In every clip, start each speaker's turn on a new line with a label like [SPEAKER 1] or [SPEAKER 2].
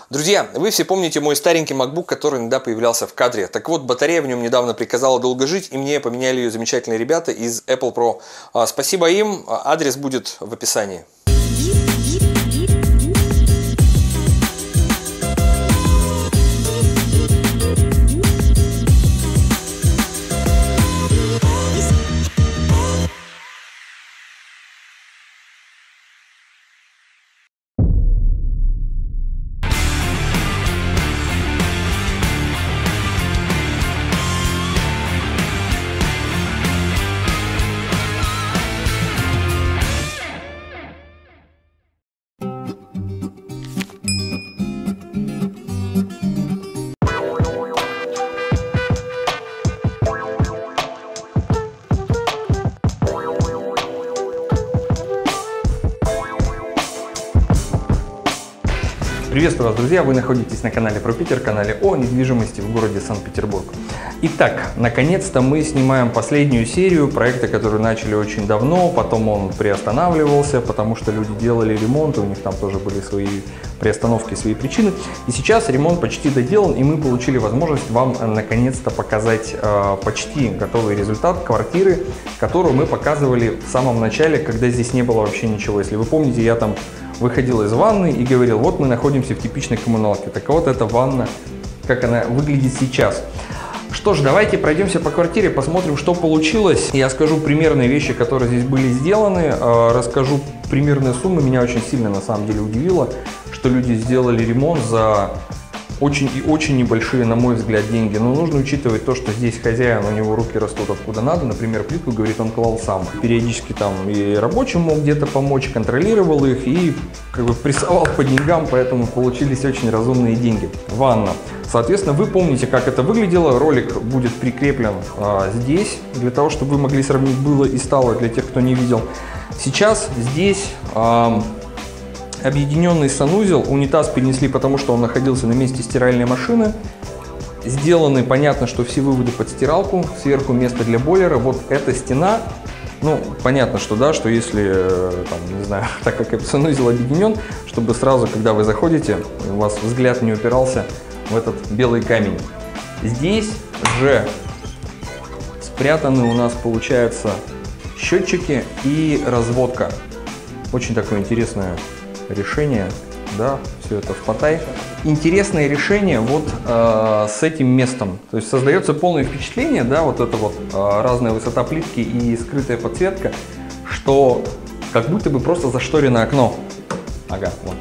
[SPEAKER 1] Друзья, вы все помните мой старенький MacBook, который иногда появлялся в кадре. Так вот, батарея в нем недавно приказала долго жить, и мне поменяли ее замечательные ребята из Apple Pro. Спасибо им, адрес будет в описании. Приветствую вас, друзья! Вы находитесь на канале про Питер, канале о недвижимости в городе Санкт-Петербург. Итак, наконец-то мы снимаем последнюю серию проекта, который начали очень давно, потом он приостанавливался, потому что люди делали ремонт, у них там тоже были свои приостановки, свои причины. И сейчас ремонт почти доделан, и мы получили возможность вам наконец-то показать почти готовый результат квартиры, которую мы показывали в самом начале, когда здесь не было вообще ничего. Если вы помните, я там выходил из ванны и говорил, вот мы находимся в типичной коммуналке. Так вот, эта ванна, как она выглядит сейчас. Что ж, давайте пройдемся по квартире, посмотрим, что получилось. Я скажу примерные вещи, которые здесь были сделаны, расскажу примерные суммы. Меня очень сильно на самом деле удивило, что люди сделали ремонт за очень и очень небольшие, на мой взгляд, деньги. Но нужно учитывать то, что здесь хозяин, у него руки растут откуда надо. Например, плитку, говорит, он клал сам. Периодически там и рабочим мог где-то помочь, контролировал их и как бы прессовал по деньгам, поэтому получились очень разумные деньги. Ванна. Соответственно, вы помните, как это выглядело. Ролик будет прикреплен здесь, для того, чтобы вы могли сравнить было и стало, для тех, кто не видел. Сейчас здесь объединенный санузел, унитаз перенесли, потому что он находился на месте стиральной машины. Сделаны, понятно, что все выводы под стиралку, сверху место для бойлера. Вот эта стена, ну, понятно, что да, что если, там, не знаю, так как санузел объединен, чтобы сразу, когда вы заходите, у вас взгляд не упирался в этот белый камень. Здесь же спрятаны у нас, получается, счетчики и разводка. Очень такое интересное решение, да, все это в потай. Интересное решение вот с этим местом, то есть создается полное впечатление, да, вот это вот разная высота плитки и скрытая подсветка, что как будто бы просто зашторено окно. Ага, вот.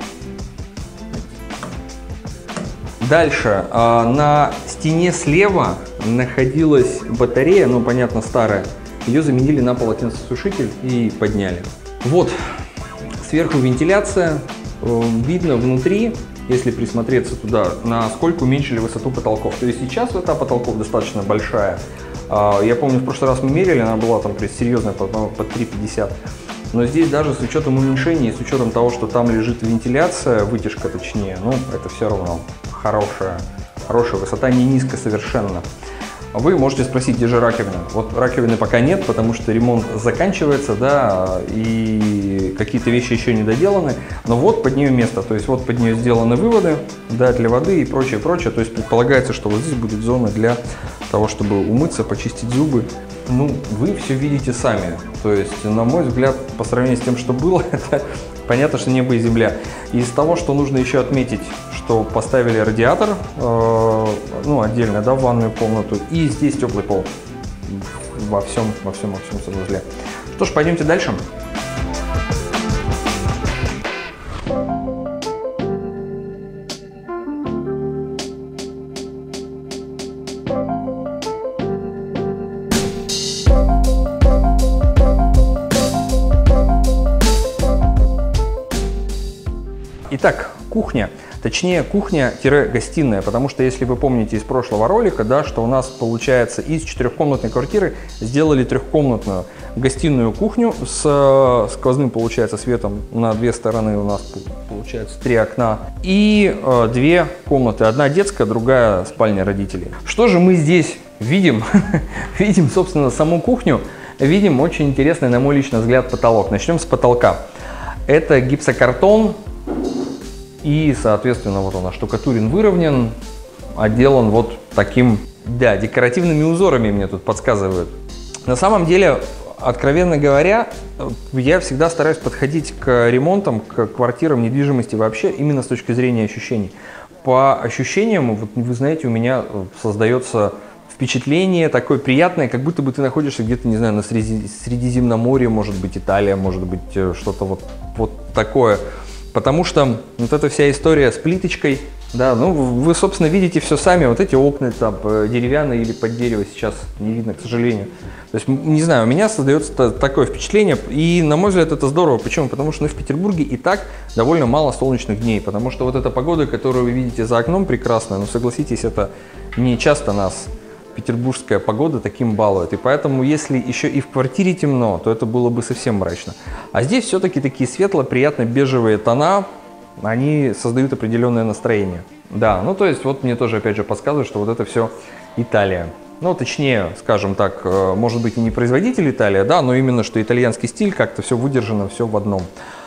[SPEAKER 1] Дальше на стене слева находилась батарея, ну понятно, старая, ее заменили на полотенцесушитель и подняли. Вот. Сверху вентиляция, видно внутри, если присмотреться туда, насколько уменьшили высоту потолков. То есть сейчас высота потолков достаточно большая. Я помню, в прошлый раз мы мерили, она была там серьезная, под 3,50. Но здесь даже с учетом уменьшения, с учетом того, что там лежит вентиляция, вытяжка точнее, ну это все равно хорошая высота, не низкая совершенно. Вы можете спросить, где же раковина? Вот раковины пока нет, потому что ремонт заканчивается, да, и какие-то вещи еще не доделаны. Но вот под нее место, то есть вот под нее сделаны выводы, да, для воды и прочее, прочее. То есть предполагается, что вот здесь будет зона для того, чтобы умыться, почистить зубы. Ну, вы все видите сами. То есть, на мой взгляд, по сравнению с тем, что было, это понятно, что небо и земля. Из того, что нужно еще отметить, что поставили радиатор, ну, отдельно, да, в ванную комнату, и здесь теплый пол во всем санузле. Что ж, пойдемте дальше. Итак, кухня. Точнее, кухня-гостиная, потому что, если вы помните из прошлого ролика, да, что у нас, получается, из четырехкомнатной квартиры сделали трехкомнатную гостиную кухню с сквозным, получается, светом на две стороны. У нас, получается, 3 окна и 2 комнаты. Одна детская, другая спальня родителей. Что же мы здесь видим? Видим, собственно, саму кухню. Видим очень интересный, на мой личный взгляд, потолок. Начнем с потолка. Это гипсокартон. И, соответственно, вот он оштукатурен, выровнен, отделан вот таким, да, декоративными узорами, мне тут подсказывают. На самом деле, откровенно говоря, я всегда стараюсь подходить к ремонтам, к квартирам, недвижимости вообще именно с точки зрения ощущений. По ощущениям, вот, вы знаете, у меня создается впечатление такое приятное, как будто бы ты находишься где-то, не знаю, на Средиземноморье, может быть, Италия, может быть, что-то вот такое. Потому что вот эта вся история с плиточкой, да, ну вы, собственно, видите все сами, вот эти окна там деревянные или под дерево сейчас не видно, к сожалению. То есть, не знаю, у меня создается такое впечатление, и, на мой взгляд, это здорово. Почему? Потому что в Петербурге и так довольно мало солнечных дней, потому что вот эта погода, которую вы видите за окном, прекрасная, но согласитесь, это не часто нас петербургская погода таким балует, и поэтому, если еще и в квартире темно, то это было бы совсем мрачно. А здесь все-таки такие светло, приятно бежевые тона, они создают определенное настроение. Да, ну то есть вот мне тоже опять же подсказывают, что вот это все Италия. Ну, точнее, скажем так, может быть и не производитель Италия, да, но именно что итальянский стиль, как-то все выдержано, все в одном.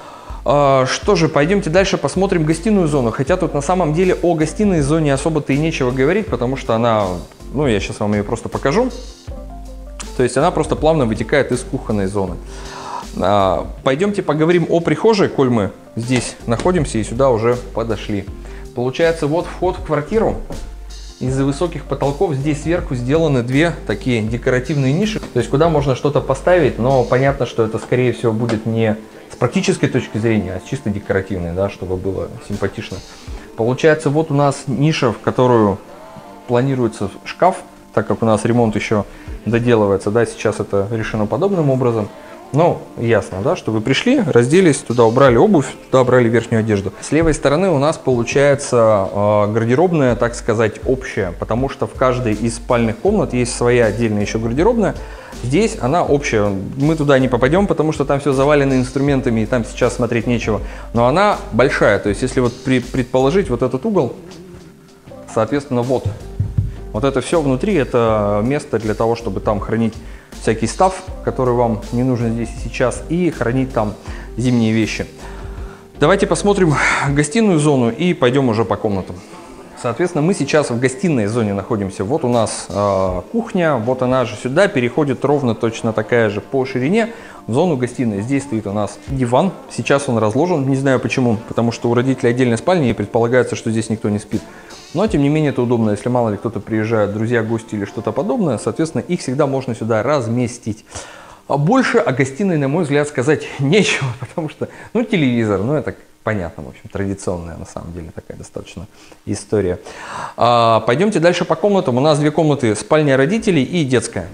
[SPEAKER 1] Что же, пойдемте дальше посмотрим гостиную зону. Хотя тут на самом деле о гостиной зоне особо-то и нечего говорить, потому что она, ну я сейчас вам ее просто покажу. То есть она просто плавно вытекает из кухонной зоны. Пойдемте поговорим о прихожей, коль мы здесь находимся и сюда уже подошли. Получается, вот вход в квартиру. Из-за высоких потолков здесь сверху сделаны две такие декоративные ниши, то есть куда можно что-то поставить, но понятно, что это скорее всего будет не с практической точки зрения, а с чисто декоративной, да, чтобы было симпатично. Получается, вот у нас ниша, в которую планируется шкаф, так как у нас ремонт еще доделывается, да, сейчас это решено подобным образом. Но ясно, да, что вы пришли, разделись, туда убрали обувь, туда убрали верхнюю одежду. С левой стороны у нас получается гардеробная, так сказать, общая, потому что в каждой из спальных комнат есть своя отдельная еще гардеробная. Здесь она общая, мы туда не попадем, потому что там все завалено инструментами, и там сейчас смотреть нечего. Но она большая, то есть если вот предположить вот этот угол, соответственно, вот это все внутри, это место для того, чтобы там хранить всякий став, который вам не нужен здесь и сейчас, и хранить там зимние вещи. Давайте посмотрим гостиную зону и пойдем уже по комнатам. Соответственно, мы сейчас в гостиной зоне находимся. Вот у нас кухня, вот она же сюда переходит ровно точно такая же по ширине в зону гостиной. Здесь стоит у нас диван, сейчас он разложен, не знаю почему, потому что у родителей отдельная спальня и предполагается, что здесь никто не спит. Но, тем не менее, это удобно, если мало ли кто-то приезжает, друзья, гости или что-то подобное, соответственно, их всегда можно сюда разместить. А больше о гостиной, на мой взгляд, сказать нечего, потому что, ну, телевизор, ну, это понятно, в общем, традиционная, на самом деле, такая достаточно история. Пойдемте дальше по комнатам. У нас две комнаты, спальня родителей и детская.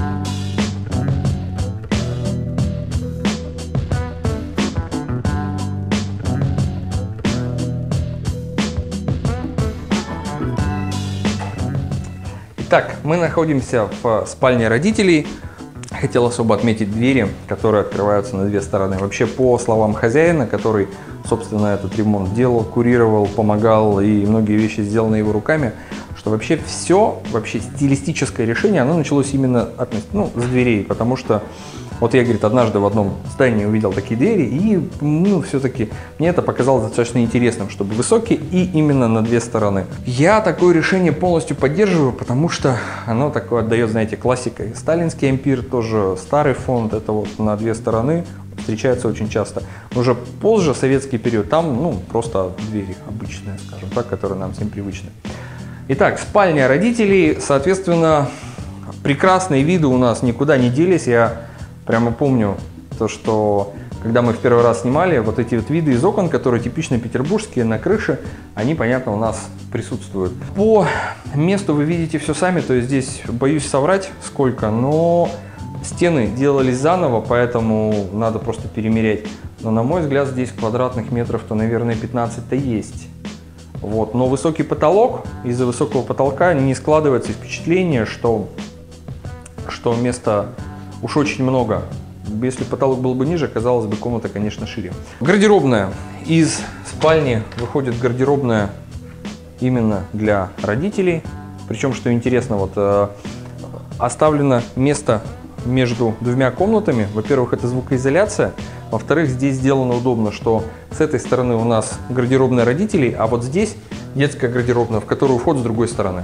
[SPEAKER 1] Так, мы находимся в спальне родителей. Хотел особо отметить двери, которые открываются на две стороны. Вообще, по словам хозяина, который, собственно, этот ремонт делал, курировал, помогал, и многие вещи сделаны его руками, что вообще все, стилистическое решение, оно началось именно с дверей, потому что вот я, говорит, однажды в одном здании увидел такие двери, и, все-таки мне это показалось достаточно интересным, чтобы высокие и именно на две стороны. Я такое решение полностью поддерживаю, потому что оно такое отдает, знаете, классикой. Сталинский ампир, тоже старый фонд, это вот на две стороны встречается очень часто. Уже позже, советский период, там, просто двери обычные, скажем так, которые нам всем привычны. Итак, спальня родителей, соответственно, прекрасные виды у нас никуда не делись. Я прямо помню то, что когда мы в первый раз снимали, вот эти вот виды из окон, которые типично петербургские, на крыше, они, понятно, у нас присутствуют. По месту вы видите все сами, то есть здесь, боюсь соврать сколько, но стены делались заново, поэтому надо просто перемерять. Но, на мой взгляд, здесь квадратных метров-то, наверное, 15-то есть. Вот. Но высокий потолок, из-за высокого потолка не складывается впечатление, что места уж очень много. Если потолок был бы ниже, казалось бы, комната, конечно, шире. Гардеробная. Из спальни выходит гардеробная именно для родителей. Причем, что интересно, вот оставлено место между двумя комнатами. Во-первых, это звукоизоляция. Во-вторых, здесь сделано удобно, что с этой стороны у нас гардеробная родителей, а вот здесь детская гардеробная, в которую вход с другой стороны.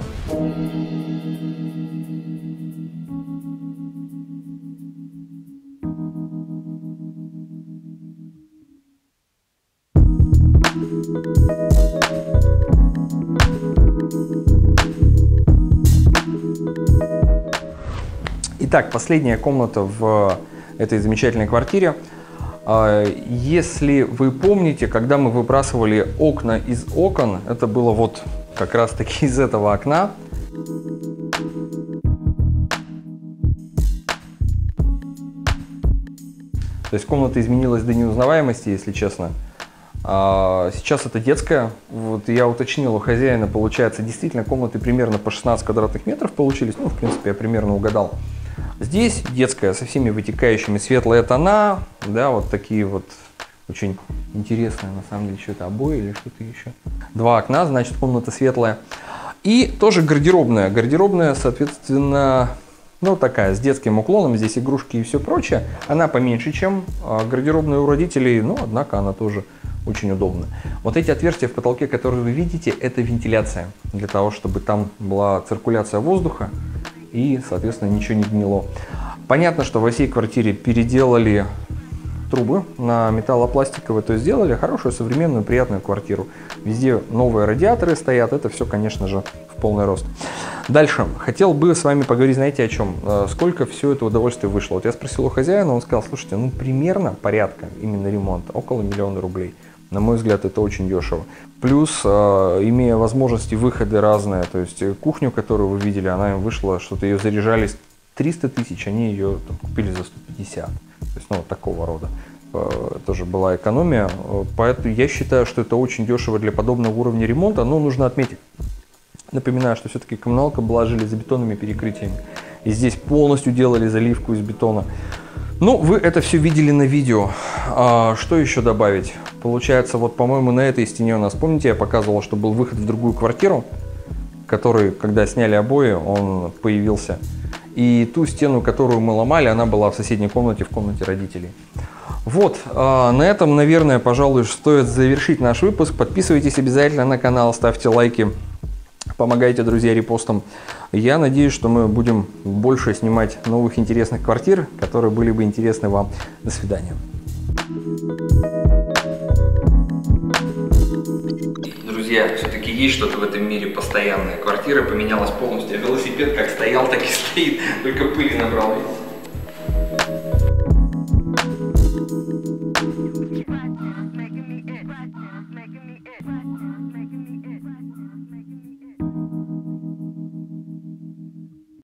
[SPEAKER 1] Итак, последняя комната в этой замечательной квартире. Если вы помните, когда мы выбрасывали окна из окон, это было вот как раз таки из этого окна. То есть комната изменилась до неузнаваемости, если честно. Сейчас это детская. Вот я уточнил у хозяина, получается, действительно комнаты примерно по 16 квадратных метров получились. Ну, в принципе, я примерно угадал. Здесь детская со всеми вытекающими, светлые тона, да, вот такие вот очень интересные, на самом деле, что это, обои или что-то еще. Два окна, значит, комната светлая. И тоже гардеробная. Гардеробная, соответственно, ну такая, с детским уклоном, здесь игрушки и все прочее. Она поменьше, чем гардеробная у родителей, но, однако, она тоже очень удобна. Вот эти отверстия в потолке, которые вы видите, это вентиляция, для того, чтобы там была циркуляция воздуха и, соответственно, ничего не гнило. Понятно, что во всей квартире переделали трубы на металлопластиковые, то есть сделали хорошую, современную, приятную квартиру. Везде новые радиаторы стоят, это все, конечно же, в полный рост. Дальше. Хотел бы с вами поговорить, знаете, о чем? Сколько все это удовольствие вышло. Вот я спросил у хозяина, он сказал, слушайте, ну примерно порядка именно ремонта, около 1 000 000 рублей. На мой взгляд, это очень дешево. Плюс, имея возможности выходы разные, то есть кухню, которую вы видели, она им вышла, что-то ее заряжали 300 тысяч, они ее там купили за 150. То есть, ну, вот такого рода. Тоже была экономия. Поэтому я считаю, что это очень дешево для подобного уровня ремонта, но нужно отметить. Напоминаю, что все-таки коммуналка была железобетонными перекрытиями. И здесь полностью делали заливку из бетона. Ну, вы это все видели на видео. Что еще добавить? Получается, вот, по-моему, на этой стене у нас, помните, я показывал, что был выход в другую квартиру, который, когда сняли обои, он появился. И ту стену, которую мы ломали, она была в соседней комнате, в комнате родителей. Вот, на этом, наверное, пожалуй, стоит завершить наш выпуск. Подписывайтесь обязательно на канал, ставьте лайки, помогайте, друзья, репостом. Я надеюсь, что мы будем больше снимать новых интересных квартир, которые были бы интересны вам. До свидания. Друзья, все-таки есть что-то в этом мире постоянное. Квартира поменялась полностью, а велосипед как стоял, так и стоит, только пыли набрал.